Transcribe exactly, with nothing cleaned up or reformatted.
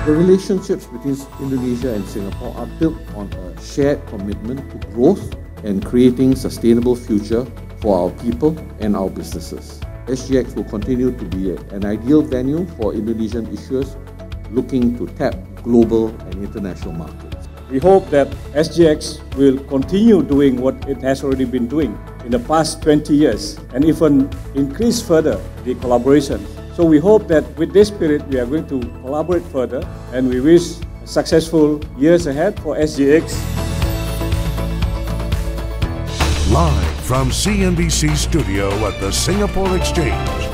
The relationships between Indonesia and Singapore are built on a shared commitment to growth and creating sustainable future for our people and our businesses. S G X will continue to be an ideal venue for Indonesian issuers looking to tap global and international markets. We hope that S G X will continue doing what it has already been doing in the past twenty years and even increase further the collaboration. So we hope that with this spirit we are going to collaborate further, and we wish successful years ahead for S G X. Live from C N B C studio at the Singapore Exchange.